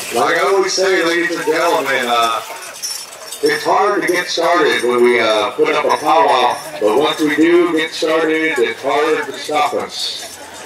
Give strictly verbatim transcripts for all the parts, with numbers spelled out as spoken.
Like I always say, ladies and gentlemen, uh, it's hard to get started when we uh, put up a powwow, but once we do get started, it's hard to stop us.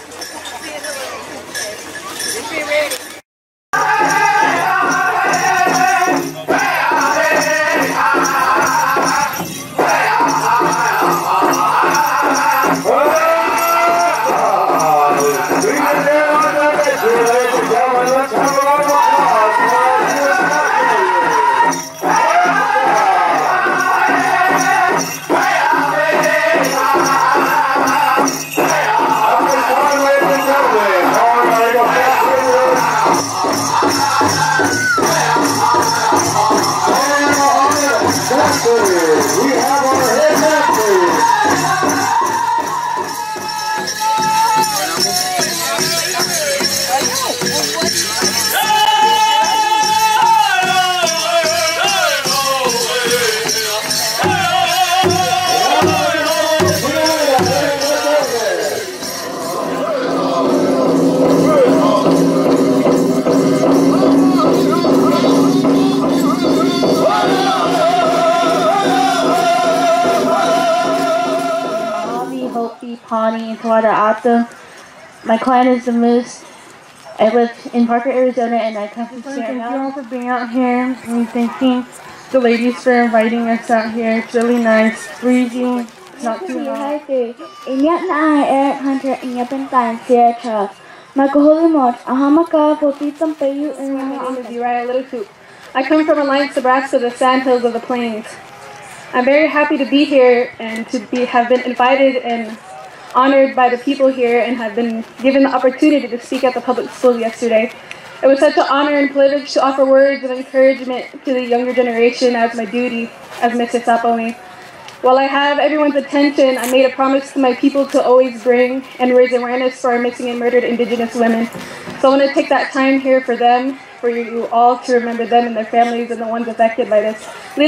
Pawnee and Tawada Atom. My clan is the Moose. I live in Parker, Arizona, and I come from Sierra. Thank you all for being out here, and thanking the ladies for inviting us out here. It's really nice, breezy, it's not too hot. Inyat na Eric Hunter inyapan tan Sierra. Makaholimot ahamaka potitam payu and my name is Uriah Little Hoop. I come from Alliance, Nebraska, the sandhills of the plains. I'm very happy to be here and to be have been invited and honored by the people here and have been given the opportunity to speak at the public school yesterday. It was such an honor and privilege to offer words of encouragement to the younger generation as my duty as Missus Saponi. While I have everyone's attention, I made a promise to my people to always bring and raise awareness for our missing and murdered Indigenous women. So I want to take that time here for them, for you all to remember them and their families and the ones affected by this.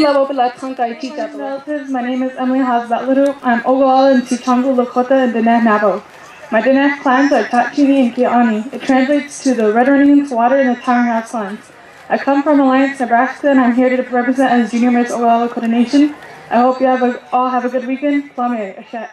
Relatives, my name is Emily Haas-Batleru. I'm Oglala and Tuchangu Lakota and Diné Navajo. My Diné clans are Tatchini and Kiani. It translates to the Red Running Water and the Tongass clans. I come from Alliance, Nebraska, and I'm here to represent as Junior Miss Oglala Lakota Nation. I hope you have a, all have a good weekend. Plame, Ashet.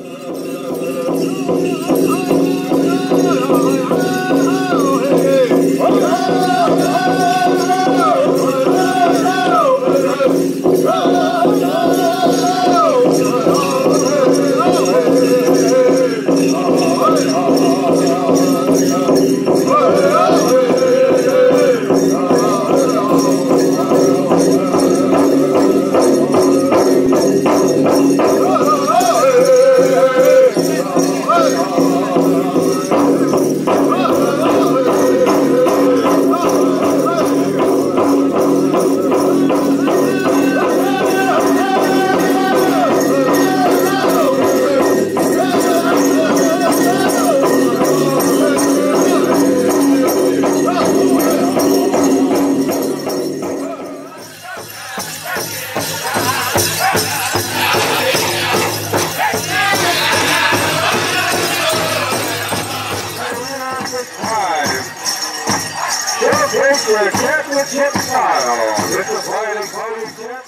Championship style. This is Riley Cody Champion.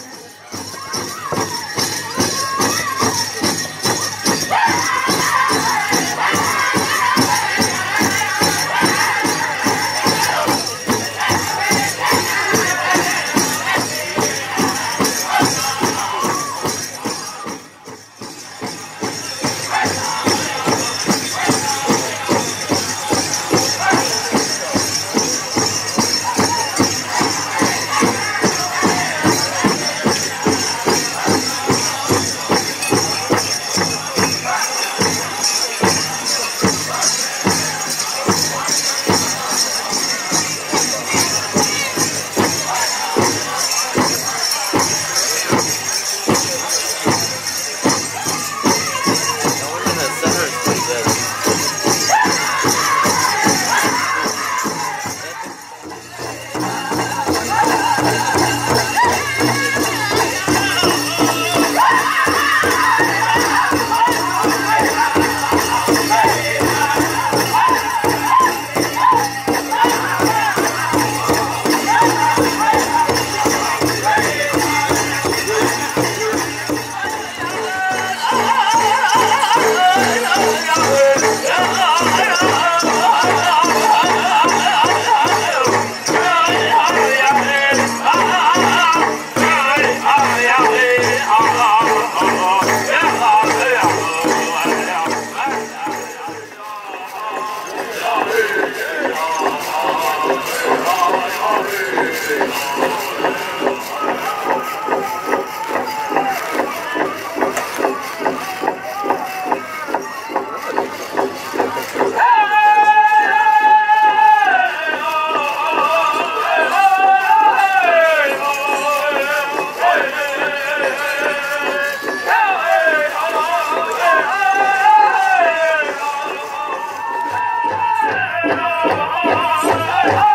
Hey, hey!